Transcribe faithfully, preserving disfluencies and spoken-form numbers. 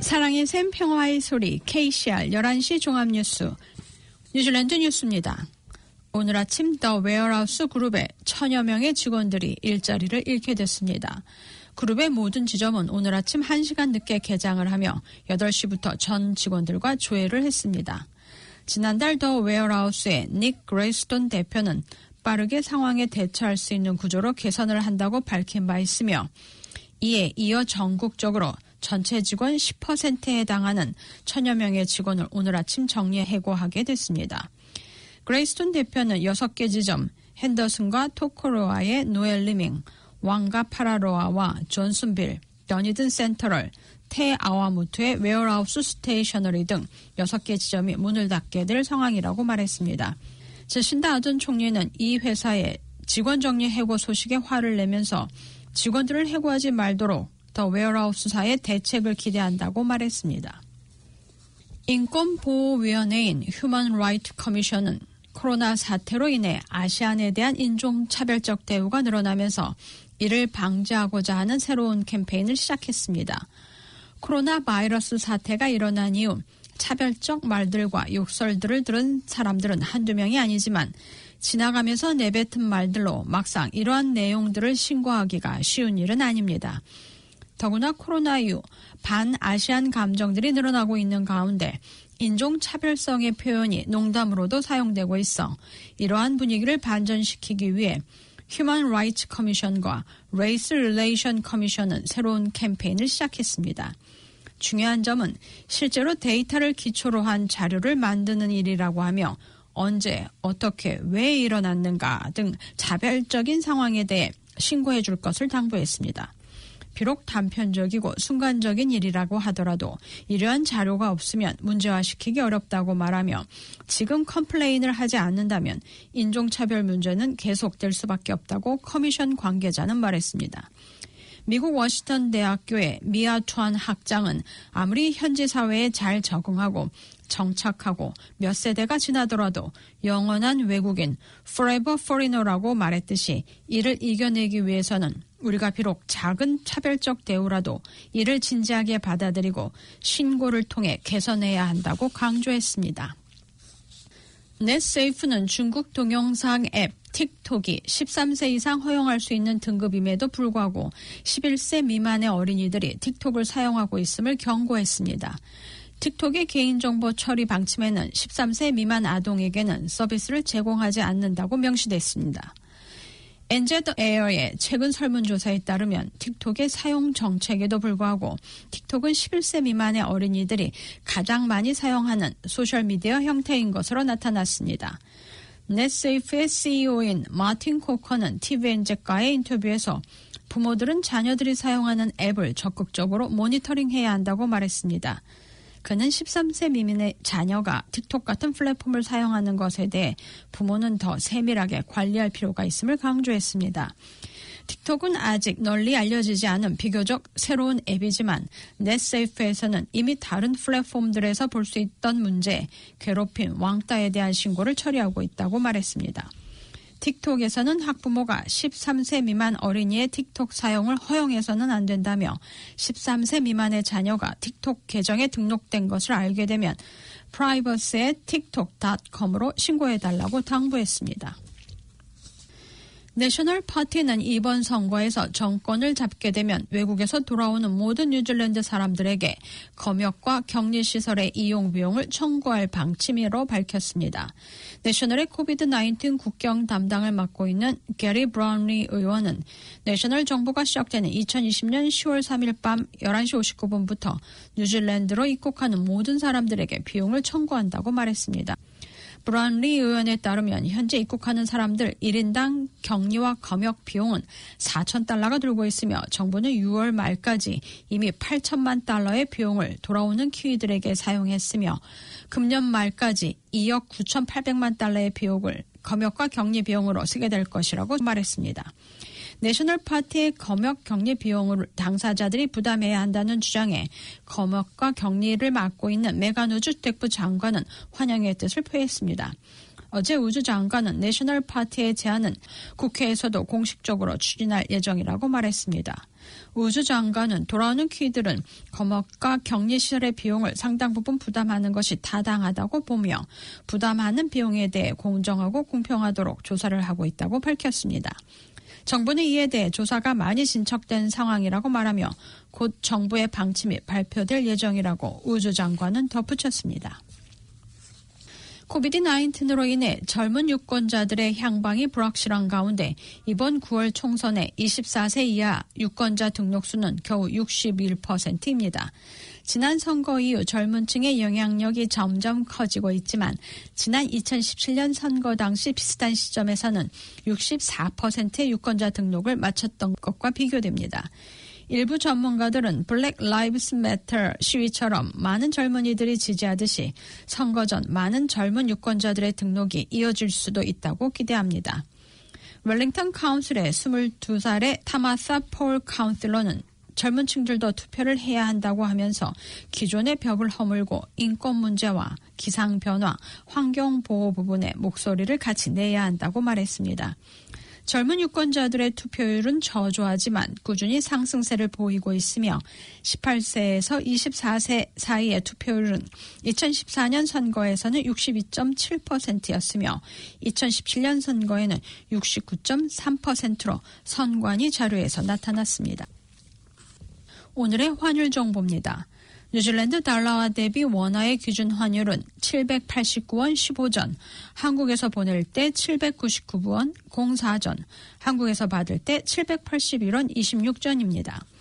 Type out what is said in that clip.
사랑의 샘 평화의 소리 케이씨알 열한 시 종합뉴스 뉴질랜드 뉴스입니다. 오늘 아침 더 웨어하우스 그룹의 천여 명의 직원들이 일자리를 잃게 됐습니다. 그룹의 모든 지점은 오늘 아침 한 시간 늦게 개장을 하며 여덟 시부터 전 직원들과 조회를 했습니다. 지난달 더 웨어하우스의 닉 그레이스톤 대표는 빠르게 상황에 대처할 수 있는 구조로 개선을 한다고 밝힌 바 있으며 이에 이어 전국적으로 전체 직원 십 퍼센트에 해당하는 천여 명의 직원을 오늘 아침 정리해 해고하게 됐습니다. 그레이스톤 대표는 여섯 개 지점, 핸더슨과 토코로아의 노엘 리밍, 왕가 파라로아와 존슨빌, 더니든 센터럴, 테 아와무트의 웨어하우스 스테이셔너리 등 여섯 개 지점이 문을 닫게 될 상황이라고 말했습니다. 제신다 아든 총리는 이 회사의 직원 정리 해고 소식에 화를 내면서 직원들을 해고하지 말도록 더 웨어하우스사의 대책을 기대한다고 말했습니다. 인권보호위원회인 휴먼 라이트 커미션은 코로나 사태로 인해 아시안에 대한 인종차별적 대우가 늘어나면서 이를 방지하고자 하는 새로운 캠페인을 시작했습니다. 코로나 바이러스 사태가 일어난 이후 차별적 말들과 욕설들을 들은 사람들은 한두 명이 아니지만 지나가면서 내뱉은 말들로 막상 이러한 내용들을 신고하기가 쉬운 일은 아닙니다. 더구나 코로나 이후 반아시안 감정들이 늘어나고 있는 가운데 인종차별성의 표현이 농담으로도 사용되고 있어 이러한 분위기를 반전시키기 위해 휴먼 라이트 커미션과 레이스 릴레이션 커미션은 새로운 캠페인을 시작했습니다. 중요한 점은 실제로 데이터를 기초로 한 자료를 만드는 일이라고 하며 언제, 어떻게, 왜 일어났는가 등 자별적인 상황에 대해 신고해 줄 것을 당부했습니다. 비록 단편적이고 순간적인 일이라고 하더라도 이러한 자료가 없으면 문제화시키기 어렵다고 말하며 지금 컴플레인을 하지 않는다면 인종차별 문제는 계속될 수밖에 없다고 커미션 관계자는 말했습니다. 미국 워싱턴 대학교의 미아 투안 학장은 아무리 현지 사회에 잘 적응하고 정착하고 몇 세대가 지나더라도 영원한 외국인, forever foreigner라고 말했듯이 이를 이겨내기 위해서는 우리가 비록 작은 차별적 대우라도 이를 진지하게 받아들이고 신고를 통해 개선해야 한다고 강조했습니다. 넷세이프는 중국 동영상 앱 틱톡이 십삼 세 이상 허용할 수 있는 등급임에도 불구하고 십일 세 미만의 어린이들이 틱톡을 사용하고 있음을 경고했습니다. 틱톡의 개인정보 처리 방침에는 십삼 세 미만 아동에게는 서비스를 제공하지 않는다고 명시됐습니다. 엔제드 에어의 최근 설문조사에 따르면 틱톡의 사용 정책에도 불구하고 틱톡은 십일 세 미만의 어린이들이 가장 많이 사용하는 소셜미디어 형태인 것으로 나타났습니다. 넷세이프의 씨이오인 마틴 코커는 티비엔제과의 인터뷰에서 부모들은 자녀들이 사용하는 앱을 적극적으로 모니터링해야 한다고 말했습니다. 그는 십삼 세 미만의 자녀가 틱톡 같은 플랫폼을 사용하는 것에 대해 부모는 더 세밀하게 관리할 필요가 있음을 강조했습니다. 틱톡은 아직 널리 알려지지 않은 비교적 새로운 앱이지만 넷세이프에서는 이미 다른 플랫폼들에서 볼 수 있던 문제, 괴롭힘, 왕따에 대한 신고를 처리하고 있다고 말했습니다. 틱톡에서는 학부모가 십삼 세 미만 어린이의 틱톡 사용을 허용해서는 안 된다며 십삼 세 미만의 자녀가 틱톡 계정에 등록된 것을 알게 되면 프라이버시의 틱톡 닷컴으로 신고해달라고 당부했습니다. 내셔널 파티는 이번 선거에서 정권을 잡게 되면 외국에서 돌아오는 모든 뉴질랜드 사람들에게 검역과 격리시설의 이용 비용을 청구할 방침이라고 밝혔습니다. 내셔널의 코비드 나인틴 국경 담당을 맡고 있는 게리 브라운리 의원은 내셔널 정부가 시작되는 이천이십 년 시월 삼일 밤 열한 시 오십구 분부터 뉴질랜드로 입국하는 모든 사람들에게 비용을 청구한다고 말했습니다. 브라운리 의원에 따르면 현재 입국하는 사람들 일 인당 격리와 검역 비용은 사천 달러가 들고 있으며 정부는 유월 말까지 이미 팔천만 달러의 비용을 돌아오는 키위들에게 사용했으며 금년 말까지 이억 구천팔백만 달러의 비용을 검역과 격리 비용으로 쓰게 될 것이라고 말했습니다. 내셔널 파티의 검역 격리 비용을 당사자들이 부담해야 한다는 주장에 검역과 격리를 맡고 있는 메간 우주 주택부 장관은 환영의 뜻을 표했습니다. 어제 우주 장관은 내셔널 파티의 제안은 국회에서도 공식적으로 추진할 예정이라고 말했습니다. 우주 장관은 돌아오는 퀴들은 검역과 격리시설의 비용을 상당 부분 부담하는 것이 타당하다고 보며 부담하는 비용에 대해 공정하고 공평하도록 조사를 하고 있다고 밝혔습니다. 정부는 이에 대해 조사가 많이 진척된 상황이라고 말하며 곧 정부의 방침이 발표될 예정이라고 우주 장관은 덧붙였습니다. 코비드 나인틴으로 인해 젊은 유권자들의 향방이 불확실한 가운데 이번 구월 총선에 이십사 세 이하 유권자 등록수는 겨우 육십일 퍼센트입니다. 지난 선거 이후 젊은 층의 영향력이 점점 커지고 있지만 지난 이천십칠 년 선거 당시 비슷한 시점에서는 육십사 퍼센트의 유권자 등록을 마쳤던 것과 비교됩니다. 일부 전문가들은 블랙 라이브스 매터 시위처럼 많은 젊은이들이 지지하듯이 선거 전 많은 젊은 유권자들의 등록이 이어질 수도 있다고 기대합니다. 웰링턴 카운슬의 스물두 살의 타마사 폴 카운슬러는 젊은 층들도 투표를 해야 한다고 하면서 기존의 벽을 허물고 인권 문제와 기상 변화, 환경 보호 부분에 목소리를 같이 내야 한다고 말했습니다. 젊은 유권자들의 투표율은 저조하지만 꾸준히 상승세를 보이고 있으며 십팔 세에서 이십사 세 사이의 투표율은 이천십사 년 선거에서는 육십이 점 칠 퍼센트였으며 이천십칠 년 선거에는 육십구 점 삼 퍼센트로 선관위 자료에서 나타났습니다. 오늘의 환율 정보입니다. 뉴질랜드 달러와 대비 원화의 기준 환율은 칠백팔십구 원 십오 전, 한국에서 보낼 때 칠백구십구 원 공사 전, 한국에서 받을 때 칠백팔십일 원 이십육 전입니다.